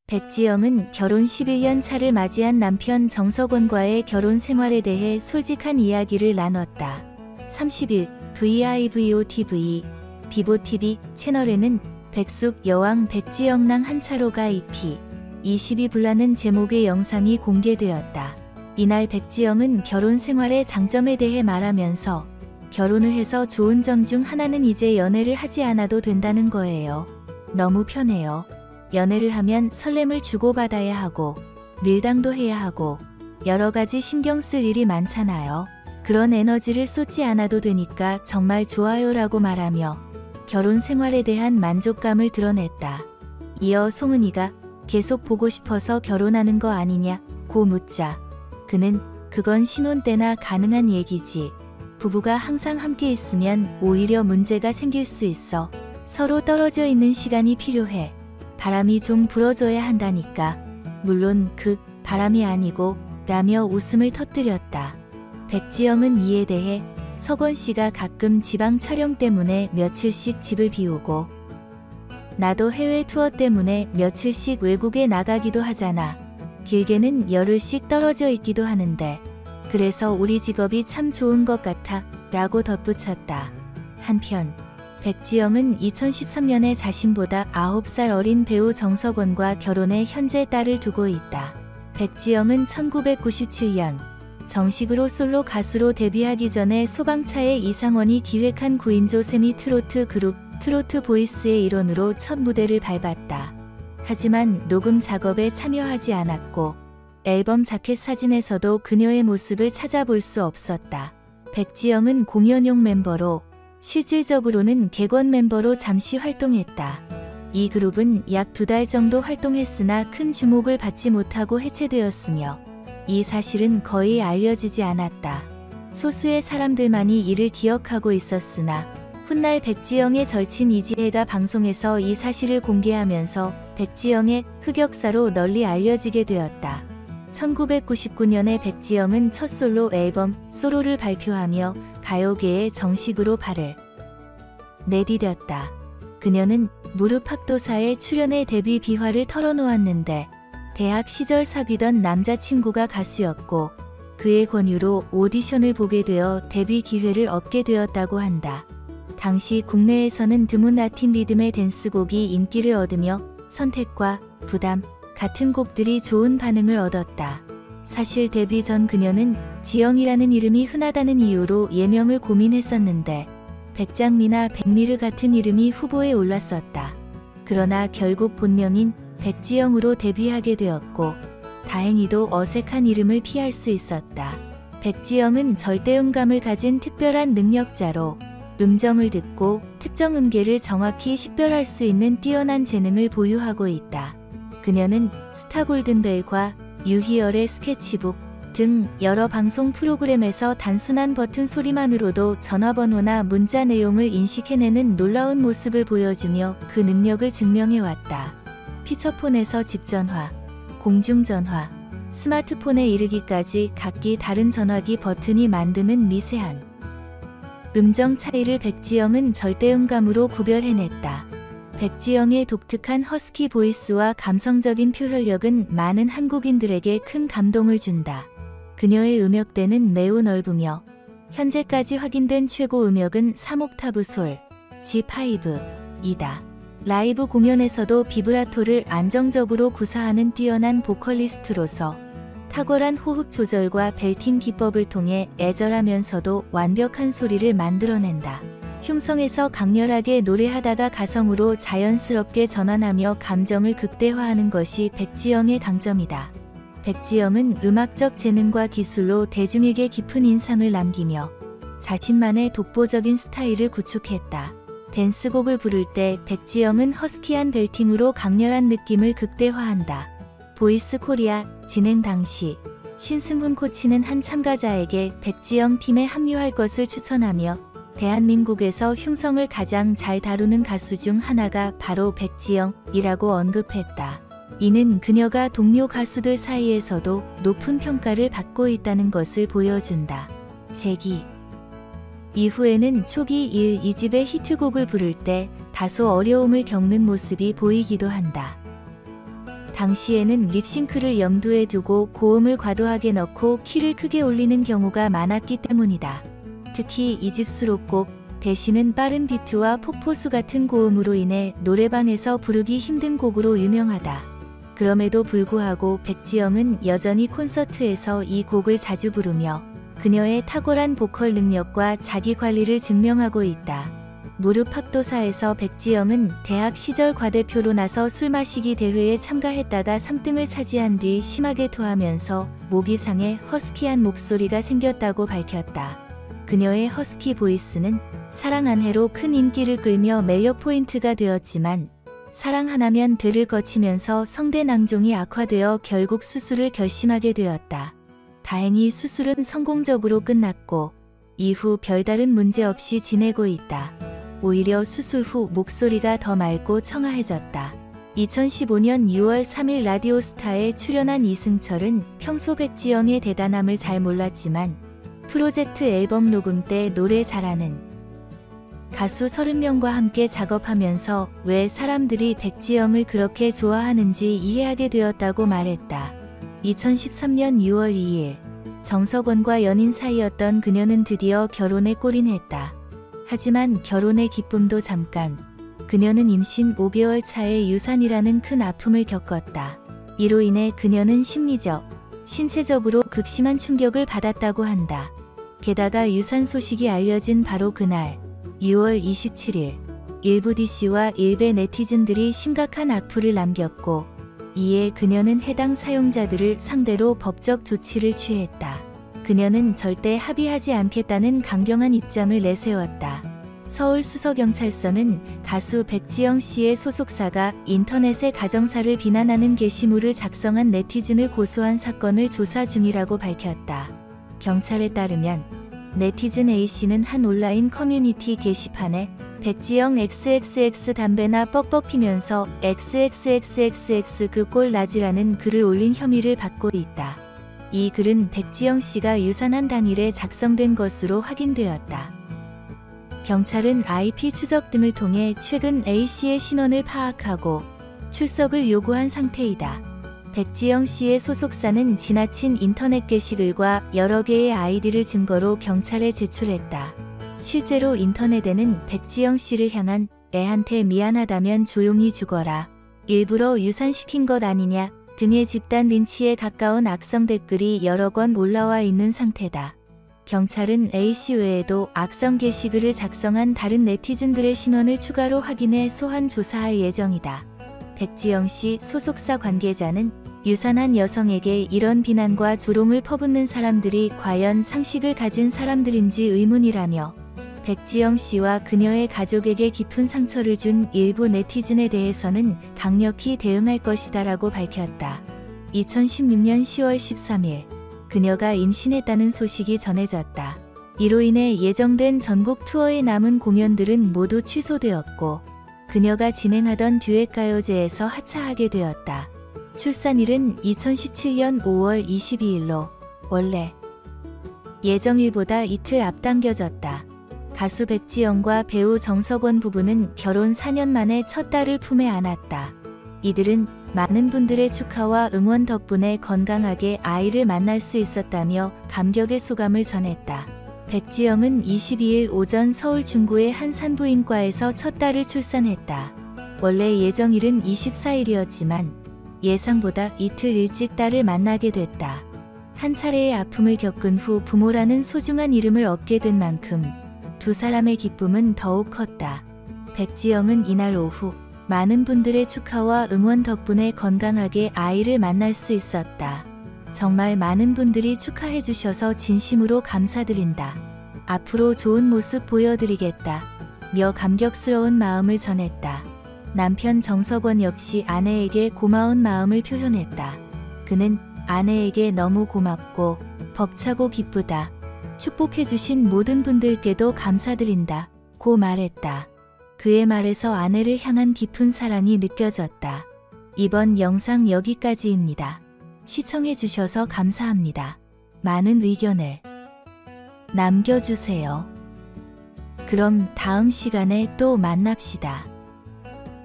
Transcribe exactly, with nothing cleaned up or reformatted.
백지영은 결혼 십일 년 차를 맞이한 남편 정석원과의 결혼 생활에 대해 솔직한 이야기를 나눴다. 삼십 일 브이아이브이오티비 비보티비 채널에는 백숙 여왕 백지영랑 한차로가 이피 이십이 불라는 제목의 영상이 공개되었다. 이날 백지영은 결혼 생활의 장점에 대해 말하면서 결혼을 해서 좋은 점 중 하나는 이제 연애를 하지 않아도 된다는 거예요. 너무 편해요. 연애를 하면 설렘을 주고받아야 하고 밀당도 해야 하고 여러 가지 신경 쓸 일이 많잖아요. 그런 에너지를 쏟지 않아도 되니까 정말 좋아요 라고 말하며 결혼 생활에 대한 만족감을 드러냈다. 이어 송은이가 계속 보고 싶어서 결혼하는 거 아니냐 고 묻자 그는 그건 신혼 때나 가능한 얘기지. 부부가 항상 함께 있으면 오히려 문제가 생길 수 있어. 서로 떨어져 있는 시간이 필요해. 바람이 좀 불어줘야 한다니까. 물론 그 바람이 아니고 라며 웃음을 터뜨렸다. 백지영은 이에 대해 석원 씨가 가끔 지방 촬영 때문에 며칠씩 집을 비우고 나도 해외 투어 때문에 며칠씩 외국에 나가기도 하잖아. 길게는 열흘씩 떨어져 있기도 하는데 그래서 우리 직업이 참 좋은 것 같아 라고 덧붙였다. 한편 백지영은 이천십삼 년에 자신보다 아홉 살 어린 배우 정석원과 결혼해 현재 딸을 두고 있다. 백지영은 천구백구십칠 년 정식으로 솔로 가수로 데뷔하기 전에 소방차의 이상원이 기획한 구인조 세미 트로트 그룹 트로트 보이스의 일원으로 첫 무대를 밟았다. 하지만 녹음 작업에 참여하지 않았고 앨범 자켓 사진에서도 그녀의 모습을 찾아볼 수 없었다. 백지영은 공연용 멤버로 실질적으로는 객원 멤버로 잠시 활동했다. 이 그룹은 약 두 달 정도 활동했으나 큰 주목을 받지 못하고 해체되었으며 이 사실은 거의 알려지지 않았다. 소수의 사람들만이 이를 기억하고 있었으나 훗날 백지영의 절친 이지혜가 방송에서 이 사실을 공개하면서 백지영의 흑역사로 널리 알려지게 되었다. 천구백구십구 년에 백지영은 첫 솔로 앨범 소로를 발표하며 가요계에 정식으로 발을 내디뎠다. 그녀는 무릎 학도사에 출연해 데뷔 비화를 털어놓았는데 대학 시절 사귀던 남자친구가 가수였고 그의 권유로 오디션을 보게 되어 데뷔 기회를 얻게 되었다고 한다. 당시 국내에서는 드문 라틴 리듬의 댄스곡이 인기를 얻으며 선택과 부담 같은 곡들이 좋은 반응을 얻었다. 사실 데뷔 전 그녀는 지영이라는 이름이 흔하다는 이유로 예명을 고민했었는데 백장미나 백미르 같은 이름이 후보에 올랐었다. 그러나 결국 본명인 백지영으로 데뷔하게 되었고 다행히도 어색한 이름을 피할 수 있었다. 백지영은 절대음감을 가진 특별한 능력자로 음정을 듣고 특정 음계를 정확히 식별할 수 있는 뛰어난 재능을 보유하고 있다. 그녀는 스타 골든벨과 유희열의 스케치북 등 여러 방송 프로그램에서 단순한 버튼 소리만으로도 전화번호나 문자 내용을 인식해내는 놀라운 모습을 보여주며 그 능력을 증명해왔다. 피처폰에서 집전화, 공중전화, 스마트폰에 이르기까지 각기 다른 전화기 버튼이 만드는 미세한 음정 차이를 백지영은 절대음감으로 구별해냈다. 백지영의 독특한 허스키 보이스와 감성적인 표현력은 많은 한국인들에게 큰 감동을 준다. 그녀의 음역대는 매우 넓으며 현재까지 확인된 최고 음역은 삼 옥타브 솔, 지 파이브이다. 라이브 공연에서도 비브라토를 안정적으로 구사하는 뛰어난 보컬리스트로서 탁월한 호흡 조절과 벨팅 기법을 통해 애절하면서도 완벽한 소리를 만들어낸다. 흉성에서 강렬하게 노래하다가 가성으로 자연스럽게 전환하며 감정을 극대화하는 것이 백지영의 강점이다. 백지영은 음악적 재능과 기술로 대중에게 깊은 인상을 남기며 자신만의 독보적인 스타일을 구축했다. 댄스곡을 부를 때 백지영은 허스키한 벨팅으로 강렬한 느낌을 극대화한다. 보이스 코리아 진행 당시 신승훈 코치는 한 참가자에게 백지영 팀에 합류할 것을 추천하며 대한민국에서 흉성을 가장 잘 다루는 가수 중 하나가 바로 백지영이라고 언급했다. 이는 그녀가 동료 가수들 사이에서도 높은 평가를 받고 있다는 것을 보여준다. 재기 이후에는 초기 일, 이 집의 히트곡을 부를 때 다소 어려움을 겪는 모습이 보이기도 한다. 당시에는 립싱크를 염두에 두고 고음을 과도하게 넣고 키를 크게 올리는 경우가 많았기 때문이다. 특히 이 집 수록곡 대시는 빠른 비트와 폭포수 같은 고음으로 인해 노래방에서 부르기 힘든 곡으로 유명하다. 그럼에도 불구하고 백지영은 여전히 콘서트에서 이 곡을 자주 부르며 그녀의 탁월한 보컬 능력과 자기 관리를 증명하고 있다. 무릎 학도사에서 백지영은 대학 시절 과대표로 나서 술 마시기 대회에 참가했다가 삼 등을 차지한 뒤 심하게 토하면서 목이 상해 허스키한 목소리가 생겼다고 밝혔다. 그녀의 허스키 보이스는 사랑 한 해로 큰 인기를 끌며 매력 포인트가 되었지만 사랑 하나면 되를 거치면서 성대 낭종이 악화되어 결국 수술을 결심하게 되었다. 다행히 수술은 성공적으로 끝났고 이후 별다른 문제 없이 지내고 있다. 오히려 수술 후 목소리가 더 맑고 청아해졌다. 이천십오 년 유월 삼 일 라디오스타에 출연한 이승철은 평소 백지영의 대단함을 잘 몰랐지만 프로젝트 앨범 녹음 때 노래 잘하는 가수 서른 명과 함께 작업하면서 왜 사람들이 백지영을 그렇게 좋아하는지 이해하게 되었다고 말했다. 이천십삼 년 유월 이 일 정석원과 연인 사이였던 그녀는 드디어 결혼에 골인했다. 하지만 결혼의 기쁨도 잠깐. 그녀는 임신 오 개월 차에 유산이라는 큰 아픔을 겪었다. 이로 인해 그녀는 심리적, 신체적으로 극심한 충격을 받았다고 한다. 게다가 유산 소식이 알려진 바로 그날 유월 이십칠 일 일부 디씨와 일베 네티즌들이 심각한 악플을 남겼고 이에 그녀는 해당 사용자들을 상대로 법적 조치를 취했다. 그녀는 절대 합의하지 않겠다는 강경한 입장을 내세웠다. 서울수서경찰서는 가수 백지영 씨의 소속사가 인터넷에 가정사를 비난하는 게시물을 작성한 네티즌을 고소한 사건을 조사 중이라고 밝혔다. 경찰에 따르면 네티즌 A씨는 한 온라인 커뮤니티 게시판에 백지영 엑스엑스엑스 담배나 뻑뻑 피면서 엑스엑스엑스엑스엑스 그 꼴 나지라는 글을 올린 혐의를 받고 있다. 이 글은 백지영 씨가 유산한 당일에 작성된 것으로 확인되었다. 경찰은 아이피 추적 등을 통해 최근 A씨의 신원을 파악하고 출석을 요구한 상태이다. 백지영 씨의 소속사는 지나친 인터넷 게시글과 여러 개의 아이디를 증거로 경찰에 제출했다. 실제로 인터넷에는 백지영 씨를 향한 애한테 미안하다면 조용히 죽어라, 일부러 유산시킨 것 아니냐 등의 집단 린치에 가까운 악성 댓글이 여러 건 올라와 있는 상태다. 경찰은 A씨 외에도 악성 게시글을 작성한 다른 네티즌들의 신원을 추가로 확인해 소환 조사할 예정이다. 백지영 씨 소속사 관계자는 유산한 여성에게 이런 비난과 조롱을 퍼붓는 사람들이 과연 상식을 가진 사람들인지 의문이라며 백지영 씨와 그녀의 가족에게 깊은 상처를 준 일부 네티즌에 대해서는 강력히 대응할 것이다라고 밝혔다. 이천십육 년 시월 십삼 일 그녀가 임신했다는 소식이 전해졌다. 이로 인해 예정된 전국 투어의 남은 공연들은 모두 취소되었고 그녀가 진행하던 듀엣가요제에서 하차하게 되었다. 출산일은 이천십칠 년 오월 이십이 일로 원래 예정일보다 이틀 앞당겨졌다. 가수 백지영과 배우 정석원 부부는 결혼 사 년 만에 첫 딸을 품에 안았다. 이들은 많은 분들의 축하와 응원 덕분에 건강하게 아이를 만날 수 있었다며 감격의 소감을 전했다. 백지영은 이십이 일 오전 서울 중구의 한 산부인과에서 첫 딸을 출산했다. 원래 예정일은 이십사 일이었지만 예상보다 이틀 일찍 딸을 만나게 됐다. 한 차례의 아픔을 겪은 후 부모라는 소중한 이름을 얻게 된 만큼 두 사람의 기쁨은 더욱 컸다. 백지영은 이날 오후 많은 분들의 축하와 응원 덕분에 건강하게 아이를 만날 수 있었다. 정말 많은 분들이 축하해 주셔서 진심으로 감사드린다. 앞으로 좋은 모습 보여드리겠다 며 감격스러운 마음을 전했다. 남편 정석원 역시 아내에게 고마운 마음을 표현했다. 그는 아내에게 너무 고맙고 벅차고 기쁘다. 축복해주신 모든 분들께도 감사드린다 고 말했다. 그의 말에서 아내를 향한 깊은 사랑이 느껴졌다. 이번 영상 여기까지입니다. 시청해주셔서 감사합니다. 많은 의견을 남겨주세요. 그럼 다음 시간에 또 만납시다.